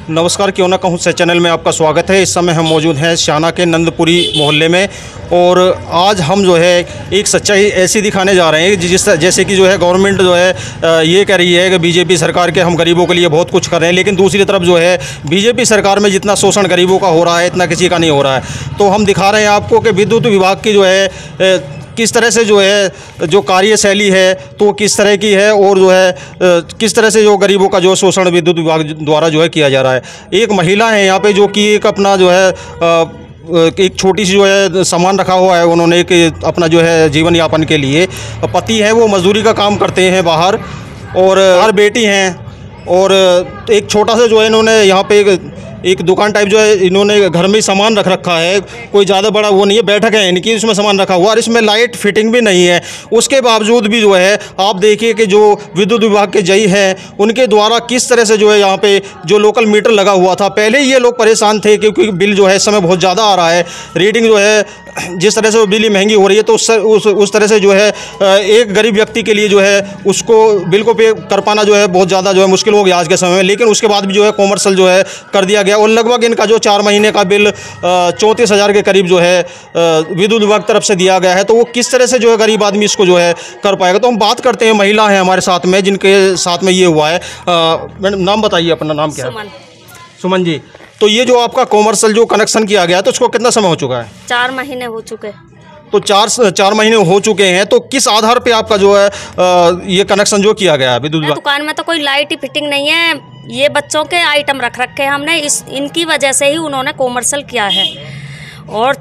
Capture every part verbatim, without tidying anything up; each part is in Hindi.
नमस्कार, क्यों ना कहूँ से चैनल में आपका स्वागत है। इस समय हम मौजूद हैं शाना के नंदपुरी मोहल्ले में और आज हम जो है एक सच्चाई ऐसी दिखाने जा रहे हैं जिस जैसे कि जो है गवर्नमेंट जो है ये कह रही है कि बीजेपी सरकार के हम गरीबों के लिए बहुत कुछ कर रहे हैं, लेकिन दूसरी तरफ जो है बीजेपी सरकार में जितना शोषण गरीबों का हो रहा है इतना किसी का नहीं हो रहा है। तो हम दिखा रहे हैं आपको कि विद्युत विभाग की जो है किस तरह से जो है जो कार्यशैली है तो किस तरह की है और जो है किस तरह से जो गरीबों का जो शोषण विद्युत विभाग द्वारा जो है किया जा रहा है। एक महिला है यहाँ पे जो कि एक अपना जो है एक छोटी सी जो है सामान रखा हुआ है, उन्होंने एक अपना जो है जीवन यापन के लिए, पति है वो मजदूरी का काम करते हैं बाहर और हर बेटी हैं और एक छोटा सा जो है इन्होंने यहाँ पे एक एक दुकान टाइप जो है इन्होंने घर में सामान रख रखा है, कोई ज़्यादा बड़ा वो नहीं है, बैठक है इनकी, इसमें सामान रखा हुआ और इसमें लाइट फिटिंग भी नहीं है। उसके बावजूद भी जो है आप देखिए कि जो विद्युत विभाग के जई हैं उनके द्वारा किस तरह से जो है यहाँ पे जो लोकल मीटर लगा हुआ था, पहले ये लोग परेशान थे क्योंकि बिल जो है इस समय बहुत ज़्यादा आ रहा है, रीडिंग जो है जिस तरह से वो बिजली महंगी हो रही है तो उस उस, उस तरह से जो है एक गरीब व्यक्ति के लिए जो है उसको बिल को पे कर पाना जो है बहुत ज़्यादा जो है मुश्किल हो गया आज के समय में। लेकिन उसके बाद भी जो है कॉमर्शियल जो है कर दिया गया और लगभग इनका जो चार महीने का बिल चौंतीस हज़ार के करीब जो है विद्युत विभाग तरफ से दिया गया है। तो वो किस तरह से जो है गरीब आदमी इसको जो है कर पाएगा। तो हम बात करते हैं, महिला हैं हमारे साथ में जिनके साथ में ये हुआ है। मैडम नाम बताइए, अपना नाम क्या है? सुमन जी। तो ये जो आपका कॉमर्शियल जो कनेक्शन किया गया तो उसको कितना समय हो चुका है? चार महीने हो चुके। तो चार चार महीने हो चुके हैं, तो किस आधार पे आपका जो है आ, ये कनेक्शन जो किया गया है विद्युत विभाग? दुकान में तो कोई लाइट ही फिटिंग नहीं है, ये बच्चों के आइटम रख रखे हैं हमने, इस इनकी वजह से ही उन्होंने कॉमर्शियल किया है और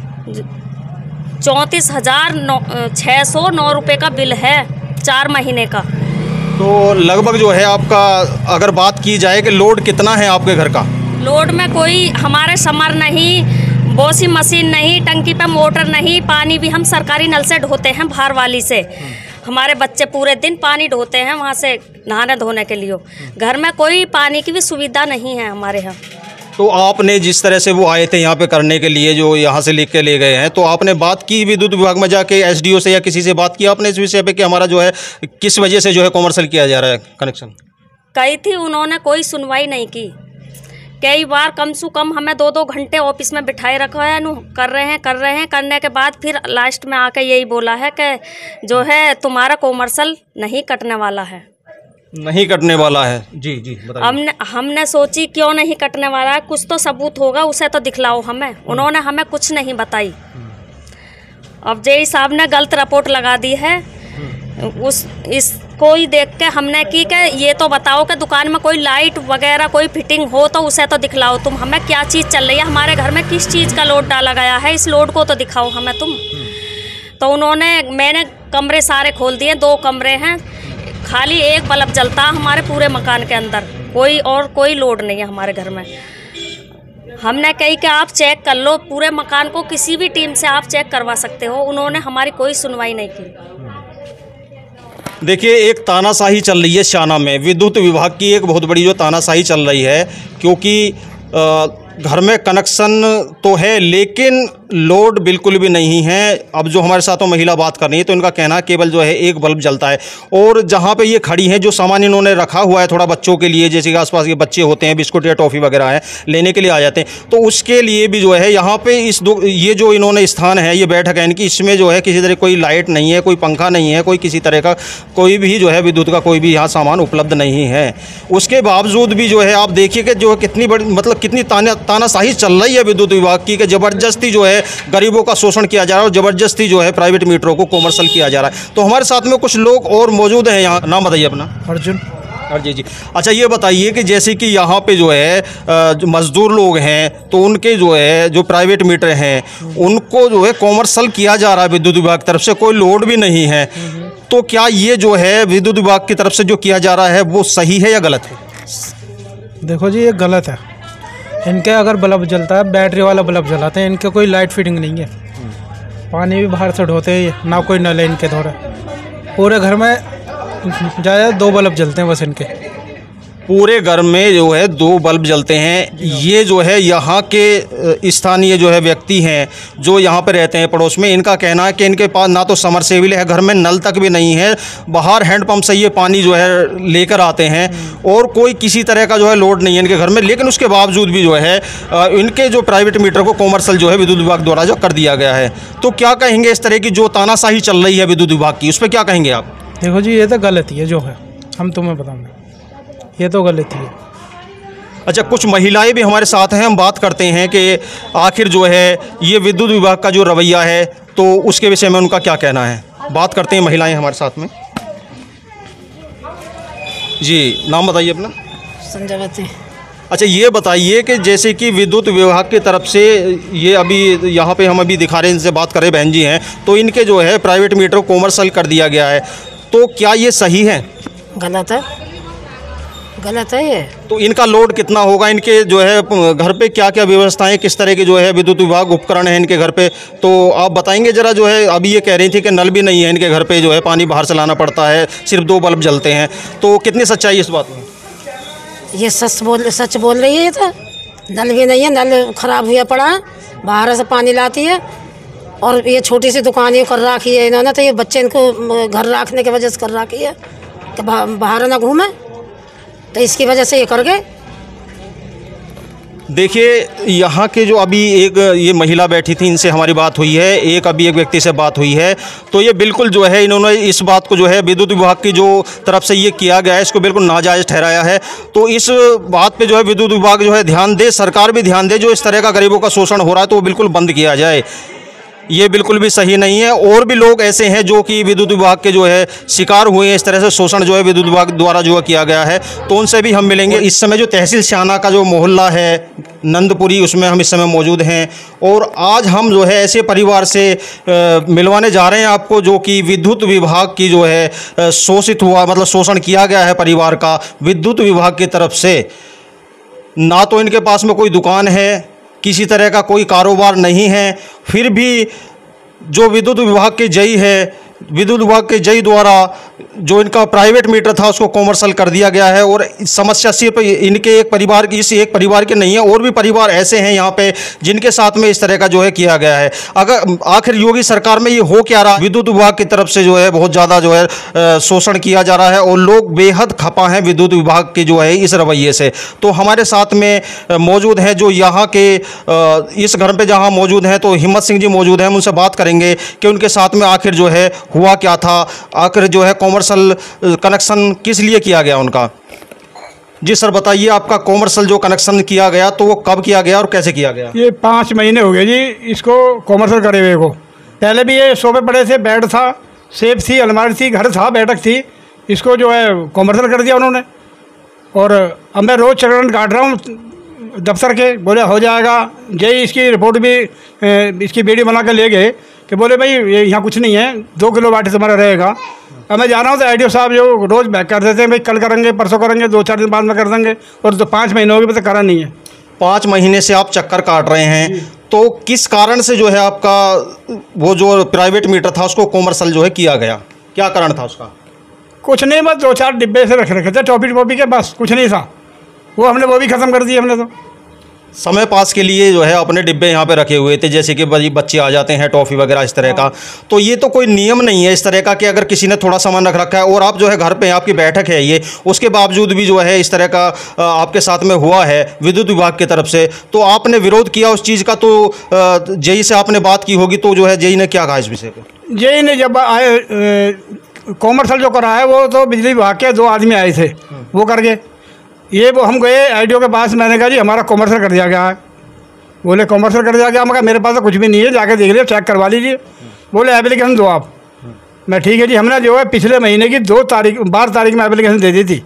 चौंतीस हजार नौ छः सौ नौ रुपये का बिल है चार महीने का। तो लगभग जो है आपका अगर बात की जाए कि लोड कितना है आपके घर का? लोड में कोई हमारे समर नहीं, वॉशिंग मशीन नहीं, टंकी पे मोटर नहीं, पानी भी हम सरकारी नल से ढोते हैं बाहर वाली से। हमारे बच्चे पूरे दिन पानी ढोते हैं वहाँ से नहाने धोने के लिए। घर में कोई पानी की भी सुविधा नहीं है हमारे यहाँ। तो आपने जिस तरह से वो आए थे यहाँ पे करने के लिए, जो यहाँ से लिख के ले गए हैं, तो आपने बात की विद्युत विभाग में जाके एसडीओ से या किसी से बात की आपने इस विषय पे कि हमारा जो है किस वजह से जो है कॉमर्शियल किया जा रहा है कनेक्शन? कही थी, उन्होंने कोई सुनवाई नहीं की। कई बार कम से कम हमें दो दो घंटे ऑफिस में बिठाए रखा है, नु कर रहे हैं कर रहे हैं करने के बाद फिर लास्ट में आके यही बोला है कि जो है तुम्हारा कॉमर्शियल नहीं कटने वाला है। नहीं कटने वाला है? जी जी बताइए। हमने हमने सोची क्यों नहीं कटने वाला है, कुछ तो सबूत होगा, उसे तो दिखलाओ हमें। उन्होंने हमें कुछ नहीं बताई। अब जेई साहब ने गलत रिपोर्ट लगा दी है, उस इसको ही देख के हमने की कि ये तो बताओ कि दुकान में कोई लाइट वगैरह कोई फिटिंग हो तो उसे तो दिखलाओ तुम हमें, क्या चीज़ चल रही है हमारे घर में, किस चीज़ का लोड डाला गया है, इस लोड को तो दिखाओ हमें तुम। तो उन्होंने मैंने कमरे सारे खोल दिए, दो कमरे हैं, खाली एक बल्ब जलता हमारे पूरे मकान के अंदर, कोई और कोई लोड नहीं है हमारे घर में। हमने कही कि आप चेक कर लो पूरे मकान को, किसी भी टीम से आप चेक करवा सकते हो। उन्होंने हमारी कोई सुनवाई नहीं की। देखिए, एक तानाशाही चल रही है शाना में, विद्युत विभाग की एक बहुत बड़ी जो तानाशाही चल रही है, क्योंकि आ, घर में कनेक्शन तो है लेकिन लोड बिल्कुल भी नहीं है। अब जो हमारे साथ महिला बात कर रही है तो इनका कहना केवल जो है एक बल्ब जलता है और जहाँ पे ये खड़ी हैं जो सामान इन्होंने रखा हुआ है थोड़ा बच्चों के लिए, जैसे कि आसपास के बच्चे होते हैं बिस्कुट या टॉफ़ी वगैरह है लेने के लिए आ जाते हैं, तो उसके लिए भी जो है यहाँ पे इस दो ये जो इन्होंने स्थान है, ये बैठक है इनकी, इसमें जो है किसी तरह कोई लाइट नहीं है, कोई पंखा नहीं है, कोई किसी तरह का कोई भी जो है विद्युत का कोई भी यहाँ सामान उपलब्ध नहीं है। उसके बावजूद भी जो है आप देखिए कि जो कितनी बड़ी मतलब कितनी ताना तानाशाही चल रही है विद्युत विभाग की, कि ज़बरदस्ती जो है गरीबों का शोषण किया जा रहा है और ज़बरदस्ती जो है प्राइवेट मीटरों को कॉमर्शियल किया जा रहा है। तो हमारे साथ में कुछ लोग और मौजूद हैं यहाँ। नाम बताइए अपना। अर्जुन। जी जी। अच्छा, ये बताइए कि जैसे कि यहाँ पे जो है जो मज़दूर लोग हैं तो उनके जो है जो प्राइवेट मीटर हैं उनको जो है कॉमर्शियल किया जा रहा है विद्युत विभाग की तरफ से, कोई लोड भी नहीं है। तो क्या ये जो है विद्युत विभाग की तरफ से जो किया जा रहा है वो सही है या गलत है? देखो जी, ये गलत है। इनके अगर बल्ब जलता है बैटरी वाला बल्ब जलाते हैं, इनके कोई लाइट फिटिंग नहीं है, पानी भी बाहर से ढोते हैं, ना कोई नल है इनके थोड़े, पूरे घर में ज़्यादा दो बल्ब जलते हैं बस इनके। पूरे घर में जो है दो बल्ब जलते हैं। ये जो है यहाँ के स्थानीय जो है व्यक्ति हैं जो यहाँ पे रहते हैं पड़ोस में, इनका कहना है कि इनके पास ना तो समरसेबिल है, घर में नल तक भी नहीं है, बाहर हैंडपंप से ये पानी जो है लेकर आते हैं और कोई किसी तरह का जो है लोड नहीं है इनके घर में। लेकिन उसके बावजूद भी जो है इनके जो प्राइवेट मीटर को कॉमर्शियल जो है विद्युत विभाग द्वारा जो कर दिया गया है। तो क्या कहेंगे इस तरह की जो तानाशाही चल रही है विद्युत विभाग की, उस पर क्या कहेंगे आप? देखो जी, ये तो गलत ही है जो है, हम तुम्हें बताऊँगा, ये तो गलत ही है। अच्छा, कुछ महिलाएं भी हमारे साथ हैं, हम बात करते हैं कि आखिर जो है ये विद्युत विभाग का जो रवैया है तो उसके विषय में उनका क्या कहना है। बात करते हैं, महिलाएं हमारे साथ में। जी, नाम बताइए अपना। संजयवती। अच्छा, ये बताइए कि जैसे कि विद्युत विभाग की तरफ से ये अभी यहाँ पे हम अभी दिखा रहे हैं, इनसे बात करें, बहन जी हैं, तो इनके जो है प्राइवेट मीटर को कॉमर्शियल कर दिया गया है, तो क्या ये सही है? गलत है, गलत है ये। तो इनका लोड कितना होगा? इनके जो है घर पे क्या क्या व्यवस्थाएं, किस तरह के जो है विद्युत विभाग उपकरण है इनके घर पे, तो आप बताएंगे ज़रा। जो है अभी ये कह रही थी कि नल भी नहीं है इनके घर पे, जो है पानी बाहर से लाना पड़ता है, सिर्फ दो बल्ब जलते हैं, तो कितनी सच्चाई है इस बात में? ये सच बोल सच बोल रही है। ये तो नल भी नहीं है, नल ख़राब हुआ पड़ा है, बाहर से पानी लाती है। और ये छोटी सी दुकान ये कर रखी है इन्होंने, तो ये बच्चे इनको घर रखने की वजह से कर रखी है कि बाहर ना घूमे, तो इसकी वजह से ये कर गए। देखिए, यहाँ के जो अभी एक ये महिला बैठी थी, इनसे हमारी बात हुई है, एक अभी एक व्यक्ति से बात हुई है, तो ये बिल्कुल जो है इन्होंने इस बात को जो है विद्युत विभाग की जो तरफ से ये किया गया है इसको बिल्कुल नाजायज़ ठहराया है। तो इस बात पे जो है विद्युत विभाग जो है ध्यान दे, सरकार भी ध्यान दे, जो इस तरह का गरीबों का शोषण हो रहा है तो वो बिल्कुल बंद किया जाए। ये बिल्कुल भी सही नहीं है। और भी लोग ऐसे हैं जो कि विद्युत विभाग के जो है शिकार हुए हैं, इस तरह से शोषण जो है विद्युत विभाग द्वारा जो है किया गया है, तो उनसे भी हम मिलेंगे। इस समय जो तहसील स्याना का जो मोहल्ला है नंदपुरी, उसमें हम इस समय मौजूद हैं और आज हम जो है ऐसे परिवार से आ, मिलवाने जा रहे हैं आपको जो कि विद्युत विभाग की जो है शोषित हुआ, मतलब शोषण किया गया है परिवार का विद्युत विभाग की तरफ से। ना तो इनके पास में कोई दुकान है, किसी तरह का कोई कारोबार नहीं है, फिर भी जो विद्युत विभाग के जई है, विद्युत विभाग के जई द्वारा जो इनका प्राइवेट मीटर था उसको कॉमर्शियल कर दिया गया है। और समस्या सिर्फ इनके एक परिवार की, इस एक परिवार के नहीं है, और भी परिवार ऐसे हैं यहाँ पे जिनके साथ में इस तरह का जो है किया गया है। अगर आखिर योगी सरकार में ये हो क्या रहा, विद्युत विभाग की तरफ से जो है बहुत ज़्यादा जो है शोषण किया जा रहा है और लोग बेहद खपा हैं विद्युत विभाग के जो है इस रवैये से। तो हमारे साथ में मौजूद हैं जो यहाँ के इस घर पर जहाँ मौजूद हैं, तो हिम्मत सिंह जी मौजूद हैं, हम उनसे बात करेंगे कि उनके साथ में आखिर जो है हुआ क्या था, आखिर जो है कॉमर्शियल कनेक्शन किस लिए किया गया उनका। जी सर, बताइए, आपका कॉमर्शियल जो कनेक्शन किया गया तो वो कब किया गया और कैसे किया गया? ये पाँच महीने हो गए जी इसको कॉमर्शियल करे हुए को। पहले भी ये सोफे पड़े थे, बेड था, सेफ थी, अलमारी थी, घर था, बैठक थी, इसको जो है कॉमर्शियल कर दिया उन्होंने। और अब मैं रोज़ चक्कर काट रहा हूँ दफ्तर के, बोले हो जाएगा। जय इसकी रिपोर्ट भी इसकी वीडियो बना कर ले गए कि बोले भाई ये यहाँ कुछ नहीं है, दो किलो वाट तुम्हारा रहेगा। अब मैं जा रहा हूँ तो आई डी ओ साहब जो रोज़ बैक कर देते हैं, भाई कल करेंगे, परसों करेंगे, दो चार दिन बाद में कर देंगे, और तो पाँच महीने हो गए तो करा नहीं है। पाँच महीने से आप चक्कर काट रहे हैं, तो किस कारण से जो है आपका वो जो प्राइवेट मीटर था उसको कॉमर्शियल जो है किया गया, क्या कारण था उसका? कुछ नहीं, बस दो चार डिब्बे से रख रखे थे टॉपी टॉपी के, बस कुछ नहीं था। वो हमने वो भी ख़त्म कर दिए हमने। तो समय पास के लिए जो है अपने डिब्बे यहाँ पे रखे हुए थे, जैसे कि बच्चे आ जाते हैं टॉफ़ी वगैरह इस तरह का। तो ये तो कोई नियम नहीं है इस तरह का कि अगर किसी ने थोड़ा सामान रख रखा है और आप जो है घर पे आपकी बैठक है ये, उसके बावजूद भी जो है इस तरह का आपके साथ में हुआ है विद्युत विभाग की तरफ से, तो आपने विरोध किया उस चीज़ का। तो जेई से आपने बात की होगी, तो जो है जेई ने क्या कहा इस विषय पर? जेई ने जब आए कॉमर्शियल जो करा है वो तो बिजली विभाग के दो आदमी आए थे, वो कर गए। ये वो हम गए आई डी ओ के पास, मैंने कहा जी हमारा कॉमर्शियल कर दिया गया है। बोले कॉमर्शियल कर दिया गया? मैं कहा मेरे पास तो कुछ भी नहीं है, जाके देख लिया, चेक करवा लीजिए। बोले एप्लीकेशन दो आप। मैं ठीक है जी। हमने जो है पिछले महीने की दो तारीख बारह तारीख में एप्लीकेशन दे दी थी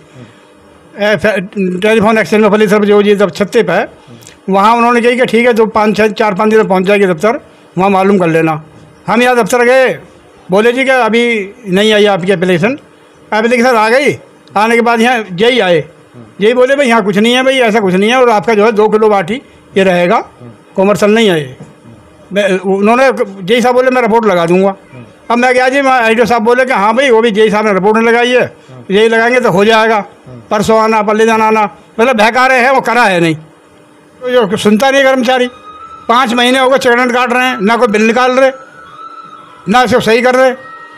टेलीफोन एक्सचेंज में सर जो जी जब छत्ते पे वहाँ उन्होंने कही कि ठीक है तो पाँच छः चार पाँच दिन में पहुँच जाएगी दफ्तर, वहाँ मालूम कर लेना। हम यहाँ दफ्तर गए, बोले जी क्या अभी नहीं आई आपकी एप्लीकेशन। एप्लीकेशन आ गई, आने के बाद यहाँ जेई आए, यही बोले भाई यहाँ कुछ नहीं है, भाई ऐसा कुछ नहीं है, और आपका जो है दो किलो वाट ही ये रहेगा, कॉमर्शियल नहीं है ये। उन्होंने जेई साहब बोले मैं रिपोर्ट लगा दूंगा। अब मैं क्या जी, मैं आई डी ओ साहब बोले कि हाँ भाई वो भी जेई साहब ने रिपोर्ट नहीं लगाई है, यही लगाएंगे तो हो जाएगा। परसों आना बलिदान आना, मतलब बहका रहे हैं, वो करा है नहीं। तो जो सुनता नहीं कर्मचारी, पाँच महीने हो गए चक्रण काट रहे हैं, ना कोई बिल निकाल रहे, ना इसको सही कर रहे।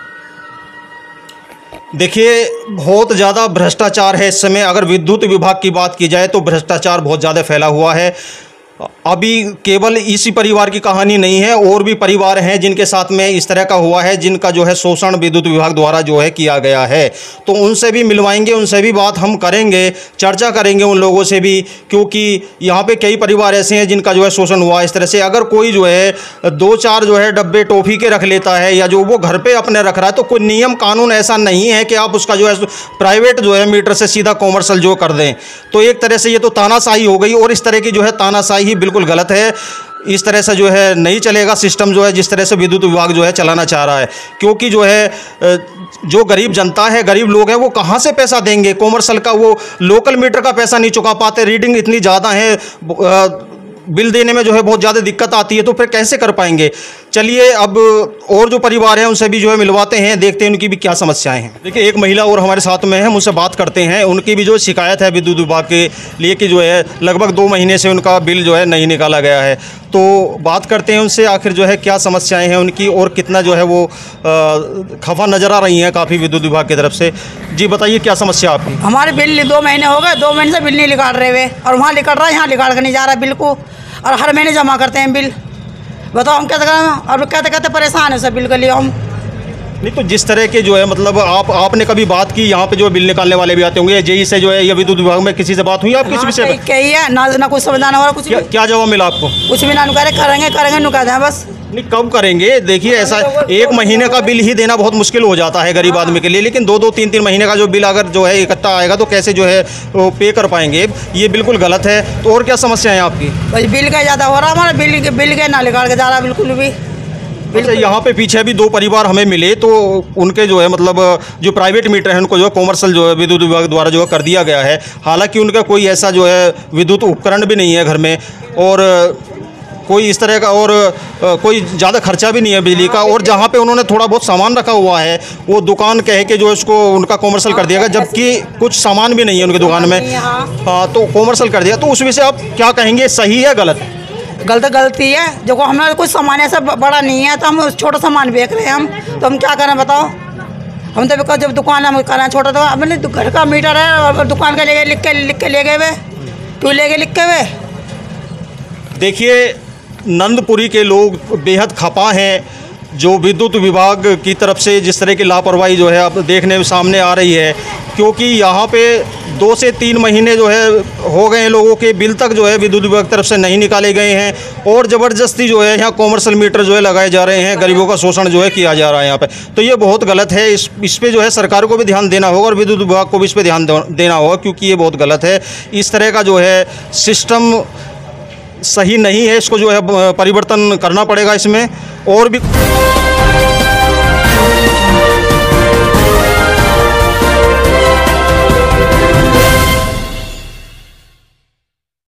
देखिए बहुत ज़्यादा भ्रष्टाचार है इस समय। अगर विद्युत विभाग की बात की जाए तो भ्रष्टाचार बहुत ज़्यादा फैला हुआ है। अभी केवल इसी परिवार की कहानी नहीं है, और भी परिवार हैं जिनके साथ में इस तरह का हुआ है, जिनका जो है शोषण विद्युत विभाग द्वारा जो है किया गया है। तो उनसे भी मिलवाएंगे, उनसे भी बात हम करेंगे, चर्चा करेंगे उन लोगों से भी, क्योंकि यहाँ पे कई परिवार ऐसे हैं जिनका जो है शोषण हुआ इस तरह से। अगर कोई जो है दो चार जो है डब्बे टॉफ़ी के रख लेता है, या जो वो घर पर अपने रख रहा है, तो कोई नियम कानून ऐसा नहीं है कि आप उसका जो है प्राइवेट जो है मीटर से सीधा कॉमर्शियल जो कर दें। तो एक तरह से ये तो तानाशाही हो गई, और इस तरह की जो है तानाशाही ही बिल्कुल गलत है। इस तरह से जो है नहीं चलेगा सिस्टम, जो है जिस तरह से विद्युत विभाग जो है चलाना चाह रहा है। क्योंकि जो है जो गरीब जनता है, गरीब लोग हैं, वो कहाँ से पैसा देंगे कॉमर्शियल का? वो लोकल मीटर का पैसा नहीं चुका पाते, रीडिंग इतनी ज़्यादा है, बिल देने में जो है बहुत ज़्यादा दिक्कत आती है, तो फिर कैसे कर पाएंगे? चलिए अब और जो परिवार हैं उनसे भी जो है मिलवाते हैं, देखते हैं उनकी भी क्या समस्याएं हैं। देखिए एक महिला और हमारे साथ में है, उनसे बात करते हैं। उनकी भी जो शिकायत है विद्युत विभाग के लिए कि जो है लगभग दो महीने से उनका बिल जो है नहीं निकाला गया है। तो बात करते हैं उनसे, आखिर जो है क्या समस्याएँ हैं उनकी, और कितना जो है वो खफा नज़र आ रही हैं काफ़ी विद्युत विभाग की तरफ से। जी बताइए क्या समस्या आपकी? हमारे बिल दो महीने हो गए, दो महीने से बिल नहीं निकाल रहे हुए, और वहाँ निकल रहा है, यहाँ निकाल कर नहीं जा रहा बिल को, और हर महीने जमा करते हैं बिल। बताओ हम कहते करें, और कहते कहते परेशान है सब बिल के लिए हम। नहीं तो जिस तरह के जो है मतलब आप आपने कभी बात की यहाँ पे जो बिल निकालने वाले भी आते होंगे, जेई से जो है या विद्युत विभाग में किसी से बात हुई आप किसी विषय पर? कही है ना, ना कुछ समझाना हो रहा, कुछ क्या, क्या जवाब मिला आपको? कुछ भी ना कह करेंगे करेंगे नुका दें बस। नहीं कब करेंगे? देखिए ऐसा एक महीने का बिल ही देना बहुत मुश्किल हो जाता है गरीब आदमी के लिए, लेकिन दो दो तीन तीन महीने का जो बिल अगर जो है इकट्ठा आएगा तो कैसे जो है वो पे कर पाएंगे? ये बिल्कुल गलत है। तो और क्या समस्या है आपकी? बस बिल का ज़्यादा हो रहा हमारा, बिल के बिल के ना निकाल के जा रहा बिल्कुल भी। अच्छा यहाँ पे पीछे भी दो परिवार हमें मिले, तो उनके जो है मतलब जो प्राइवेट मीटर है उनको जो है कॉमर्शियल जो है विद्युत विभाग द्वारा जो है कर दिया गया है। हालांकि उनका कोई ऐसा जो है विद्युत उपकरण भी नहीं है घर में, और कोई इस तरह का और कोई ज़्यादा खर्चा भी नहीं है बिजली का। और जहाँ पे उन्होंने थोड़ा बहुत सामान रखा हुआ है वो दुकान कह के जो इसको उनका कॉमर्शियल कर दिया गया, जबकि कुछ सामान भी नहीं है उनकी दुकान में। हाँ तो कॉमर्शियल कर दिया, तो उस विषय आप क्या कहेंगे, सही है गलत? गलत गलती है। देखो हमारा कुछ सामान ऐसा बड़ा नहीं है, तो हम छोटा सामान बेच रहे हैं हम, तो हम क्या करें बताओ? हम तो जब दुकान हम कर रहे हैं छोटा, तो हमने घर का मीटर है और दुकान के ले गए लिख के लिख के ले गए वे, क्यों ले गए लिख के वे? देखिए नंदपुरी के लोग बेहद खपा हैं जो विद्युत विभाग की तरफ से जिस तरह की लापरवाही जो है अब देखने में सामने आ रही है, क्योंकि यहाँ पे दो से तीन महीने जो है हो गए हैं, लोगों के बिल तक जो है विद्युत विभाग की तरफ से नहीं निकाले गए हैं, और ज़बरदस्ती जो है यहाँ कॉमर्शियल मीटर जो है लगाए जा रहे हैं, गरीबों का शोषण जो है किया जा रहा है यहाँ पे। तो ये बहुत गलत है। इस इस पर जो है सरकार को भी ध्यान देना होगा और विद्युत विभाग को भी इस पर ध्यान देना होगा, क्योंकि ये बहुत गलत है। इस तरह का जो है सिस्टम सही नहीं है, इसको जो है परिवर्तन करना पड़ेगा इसमें। और भी